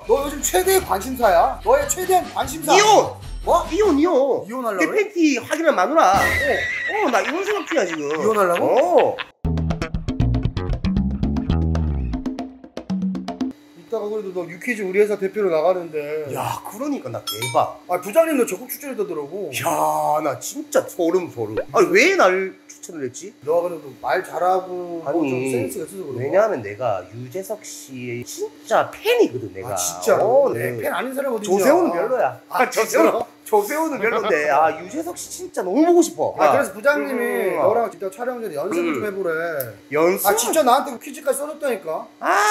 너 요즘 최대의 관심사야. 너의 최대한 관심사. 이혼! 뭐? 이혼. 이혼하려고 내 그래? 팬티 확인한 마누라. 나 이혼 생각 중이야 지금. 이혼하려고? 이따가 그래도 너 유퀴즈 우리 회사 대표로 나가는데. 야, 그러니까 나 대박. 아, 부장님도 적극 추천했다더라고. 야, 나 진짜 소름. 아니 왜 날 추천을 했지? 너가 그래도 말 잘하고 아니, 좀 센스가 있어서 그런 거야. 왜냐하면 내가 유재석 씨의 진짜 팬이거든 내가. 아, 진짜로? 네. 팬 아닌 사람 어디 있냐? 조세호는 별로야. 아, 진짜로? 조세호는 별론데 유재석 씨 진짜 너무 보고 싶어. 아, 그래서 부장님이 너랑 진짜 촬영 전에 연습을 좀 해보래. 연습? 아, 진짜 나한테 퀴즈까지 써줬다니까.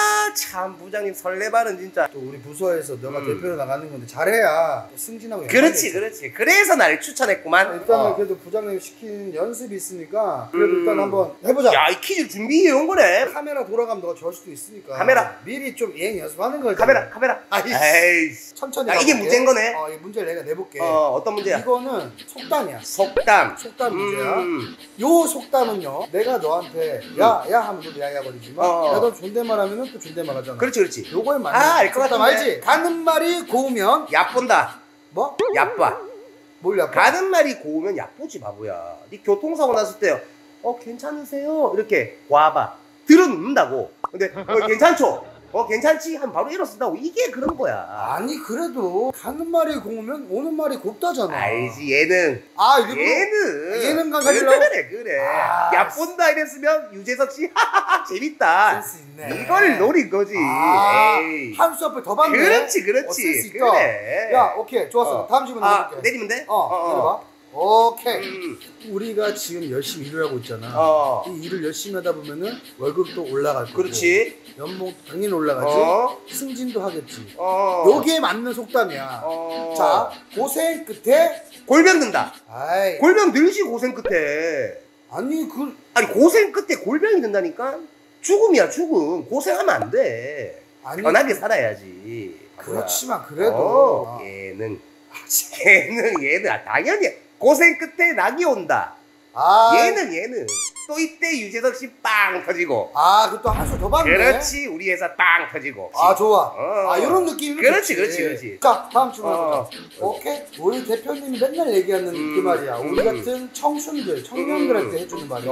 참 부장님 설레발은 진짜. 또 우리 부서에서 너가 대표로 나가는 건데 잘해야 또 승진하고. 그렇지. 그래서 나를 추천했구만. 일단은 그래도 부장님 시킨 연습이 있으니까 그래도 일단 한번 해보자. 야, 이 퀴즈 준비해 온 거네. 카메라 돌아가면 너가 좋아할 수도 있으니까. 카메라. 미리 좀 예행 연습하는 거지. 카메라. 아이씨. 천천히. 야, 이게 가볼게. 문제인 거네. 이 문제를 내가 내볼게. 어떤 문제야? 이거는 속담이야. 속담 문제야. 요 속담은요. 내가 너한테 야 하면 너 야야 거리지만 내가 너 존댓말 하면은 또 존댓말 하잖아. 그렇지. 요거에 맞는 알 것 속담 같은데. 알지? 가는 말이 고우면 얕본다. 뭐? 얕봐. 뭘 얕봐? 가는 말이 고우면 얕보지 바보야. 네 교통사고 났을 때 괜찮으세요? 이렇게 와봐. 들어눕는다고. 근데 괜찮죠? 괜찮지? 하면 바로 일어선다고. 이게 그런 거야. 아니 그래도 가는 말이 고우면 오는 말이 곱다잖아. 알지 예능. 일부러 예능감 그래. 가지려고? 그래. 아, 얕본다 이랬으면 유재석 씨 하하하 재밌다. 센스 있네. 이걸 노린 거지. 에이. 한 수 앞을 더 받네. 그렇지. 센스 있다. 그래. 야, 오케이 좋았어. 다음 질문 내볼게. 내리면 돼? 내려봐. 오케이. 우리가 지금 열심히 일을 하고 있잖아. 이 일을 열심히 하다 보면은 월급도 올라갈 거고. 그렇지. 연봉 당연히 올라가지. 승진도 하겠지. 여기에 맞는 속담이야. 자, 고생 끝에 골병 든다. 아이. 골병 들지 고생 끝에. 아니 고생 끝에 골병이 든다니까. 죽음이야 죽음. 고생하면 안 돼. 편하게 살아야지. 그렇지만 그래도 예능. 당연히 고생 끝에 낙이 온다. 예능. 또 이때 유재석 씨 빵 터지고. 그것도 한 수 더 받네. 그렇지. 우리 회사 빵 터지고. 좋아. 이런 느낌이면 그렇지. 자, 다음 질문 해보자. 오케이. 우리 대표님이 맨날 얘기하는 그 말이야. 우리 같은 청년들한테 해주는 말이야.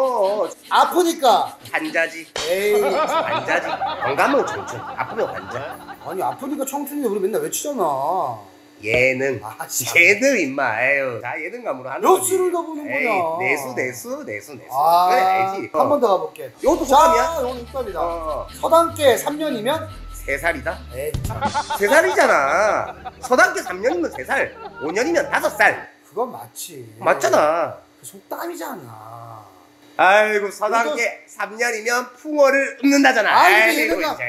아프니까 환자지. 에이. 환자지. 건강은 청춘. 아프면 환자. 아니 아프니까 청춘이 우리 맨날 외치잖아. 예능. 예능 임마. 에휴. 자, 예능감으로 하는 몇 거지. 수를 더 보는구나. 내수. 그래 알지. 한 번 더 가볼게. 이것도 속담이야? 자, 이건 속담이다. 서당계 3년이면 3살이다? 에이, 3살이잖아. 서당계 3년이면 3살. 5년이면 5살. 그건 맞지. 맞잖아. 그 속담이잖아. 아이고, 서당계 3년이면 풍어를 읊는다잖아. 이게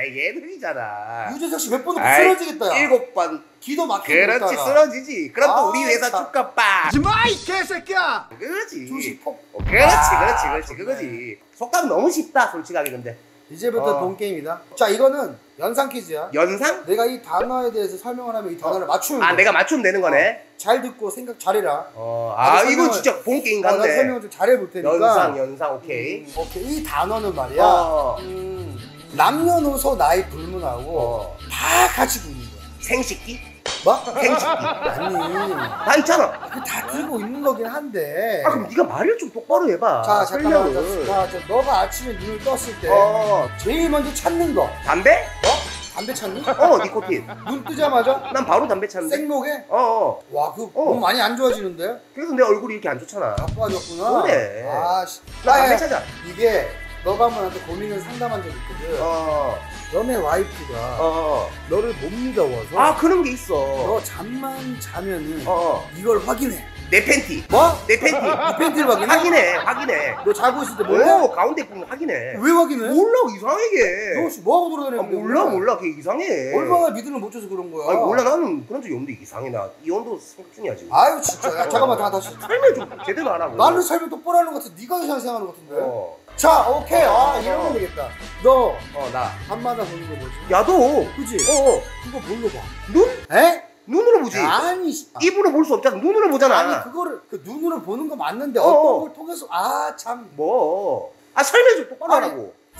예능이잖아. 유재석 씨 몇 번도 쓰러지겠다. 7번. 기도 막히고 그렇지, 쓰러지지. 그럼 또 우리 회사 축가 빵. 하지마 이 개새끼야. 그렇지. 주식폭. 그렇지. 그거지. 속담 너무 쉽다, 솔직하게. 근데 이제부터 본 게임이다. 자, 이거는 연상 퀴즈야. 연상? 내가 이 단어에 대해서 설명을 하면 이 단어를 맞추면 돼. 내가 맞추면 되는 거네. 잘 듣고 생각 잘해라. 이거 진짜 본 게임 같네. 나 설명을 좀 잘해볼 테니까. 연상, 오케이. 오케이. 이 단어는 말이야. 남녀노소 나이 불문하고 다 가지고 있는 거야. 생식기? 뭐? 생식기. 아니. 다 있잖아. 다 들고 있는 거긴 한데. 그럼 네가 말을 좀 똑바로 해봐. 자, 잠깐만. 설명을. 너가 아침에 눈을 떴을 때 제일 먼저 찾는 거. 담배? 담배 찾니? 니코틴. 눈 뜨자마자 난 바로 담배 찾는데. 생목에? 와, 몸 많이 안 좋아지는데? 그래서 내 얼굴이 이렇게 안 좋잖아. 나빠졌구나. 그래. 나 담배 찾아. 이게 너가 한번 나한테 고민을 상담한 적 있거든. 너네 와이프가 너를 못 믿어워서 그런 게 있어. 너 잠만 자면은 이걸 확인해. 내 팬티. 뭐? 내 팬티. 네 팬티를 확인해. 너 자고 있을 때 몰라? 가운데 부분 확인해. 왜 확인해? 몰라, 이상해 걔. 너 혹시 뭐하고 돌아다니는 거야? 몰라, 걔 이상해. 얼마나 믿음을 못 줘서 그런 거야? 몰라, 나는 그런 적이 없는데 이상해. 나 이혼도 생각 중이야 지금. 아유 진짜. 야, 잠깐만 다시. 설명 좀 제대로 하라고. 나는 설명 똑바로 하는 것 같아. 네가 이상하게 생각하는 것 같은데. 자, 오케이. 이러면 되겠다. 너 나 밤마다 보는 거 뭐지? 야도. 그지? 그거 뭘로 봐? 눈? 에? 눈으로 보지. 아니. 입으로 볼 수 없잖아. 눈으로 보잖아. 아니 그거를 눈으로 보는 거 맞는데 어떤 걸 통해서 참. 설명 좀 똑바로 하라고.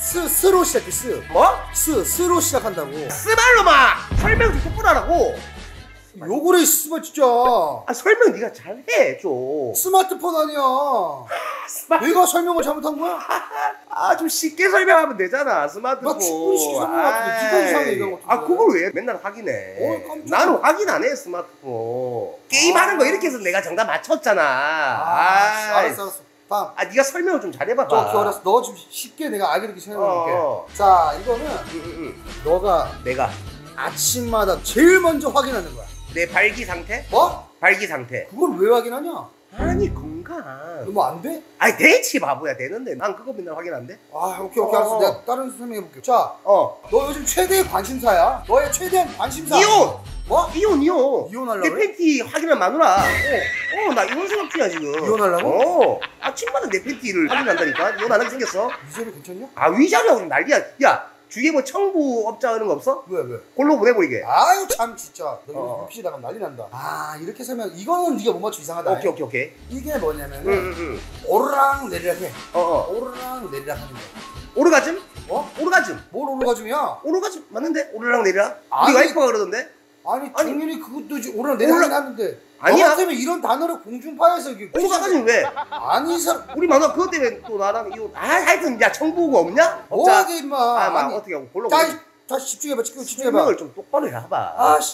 스로 시작해. 뭐? 스로 시작한다고. 스발로마 설명 좀 똑바로 하라고. 욕을 해 씨발 진짜. 아 설명 네가 잘해 좀. 스마트폰 아니야. 내가 설명을 잘못한 거야? 아 좀 쉽게 설명하면 되잖아 스마트폰. 나 충분히 쉽게 설명하는데 네가 이상해 이거. 아 그걸 왜 맨날 확인해? 깜짝이야. 나는 확인 안 해 스마트폰. 게임하는 거 이렇게 해서 내가 정답 맞췄잖아. 알았어. 다음. 아 네가 설명을 좀 잘해봐봐. 저 알았어. 너 좀 쉽게 내가 알게 이렇게 설명해볼게. 어. 자 이거는 너가 내가 아침마다 제일 먼저 확인하는 거야. 내 발기 상태? 뭐? 발기 상태. 그걸 왜 확인하냐? 아니 건강. 뭐 안 돼? 아니 되지 바보야 되는데 난 그거 맨날 확인 안 돼? 아 오케이 알았어. 내가 다른 설명해볼게. 자, 너 요즘 최대의 관심사야. 너의 최대한 관심사. 이혼! 뭐? 이혼 이혼하려고 내 그래? 팬티 확인할 마누라. 나 이혼 생각 중이야 지금. 이혼하려고? 아침마다 내 팬티를 확인한다니까. 이혼 안 하게 생겼어. 위자료 괜찮냐? 아 위자료하고 난리야. 야 주위에 뭐 청부업자 이런 거 없어? 왜? 골로 보내버리게. 아유 참 진짜. 너 어. 이거 나가면 난리 난다. 아 이렇게 설명. 이거는 네가 못 맞추 이상하다. 오케이. 이게 뭐냐면은 응. 오르락 내리락 해. 어. 오르락 내리락 하는 거야. 오르가즘? 어? 오르가즘. 뭘 오르가즘이야? 오르가즘 맞는데? 오르락 내리락? 아니. 우리 와이프가 그러던데? 아니 당연히 그것도 이제 오르락 내리락 하긴 하는데. 아니야. 너 같으면 이런 단어를 공중파에서 이게 오르가즘 왜? 아니 이 사람 우리 마누라 그것 때문에 또 나랑 이혼. 하여튼 야 청부가 없냐? 뭐하게 임마. 아니 어떻게 하고 골로 다시 보내지? 다시 집중해봐. 집중해봐. 설명을 좀 똑바로 해봐. 아씨.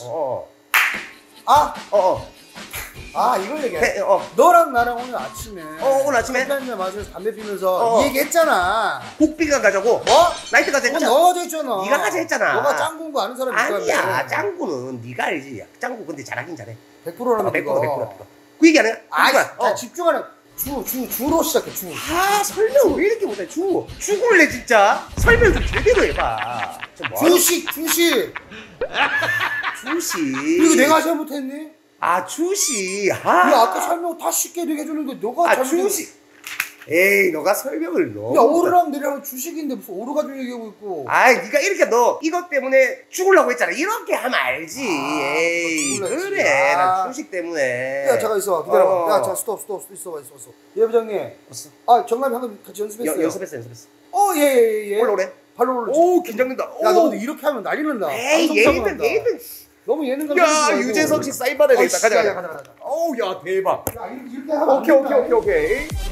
이걸 얘기해. 너랑 나랑 오늘 아침에 오늘 아침에? 한잔 마시면서 담배 피면서 이 얘기 했잖아. 국비가 가자고. 뭐? 나이트 가자 그건 했잖아. 너가 가져 했잖아. 네가 가자 했잖아. 너가 짱구인 거 아는 사람이 아니야 짱구는 네가 알지. 짱구 근데 잘하긴 잘해. 100%라면 100%. 그 얘기 안 해? 자 집중하는 주로 시작해. 주. 설명 왜 이렇게 못해? 죽을래 진짜. 설명 좀 제대로 해봐. 주식. 그리고 내가 잘못했니? 주식. 야 아까 설명 다 쉽게 되게 해주는데 너가 잘못했니? 주식. 에이 너가 설명을 너무. 야 오르락 내리락 주식인데 무슨 오르가즘 얘기하고 있고. 네가 이렇게 너 이것 때문에 죽으려고 했잖아. 이렇게 하면 알지. 에이 그래. 난 주식 때문에. 야 잠깐 있어봐. 기다려봐. 야 잠깐 스톱. 있어봐. 예 부장님. 정답 방금 같이 연습했어요. 연습했어. 예. 올라오래. 발로 올라. 오 긴장된다. 야 너 근데 이렇게 하면 난리 난다. 에이 얘는 너무 예능감. 야 유재석 씨 사인 받아야 되겠다. 가자. 가자. 어우 야 대박. 야 이렇게 하면 오케이.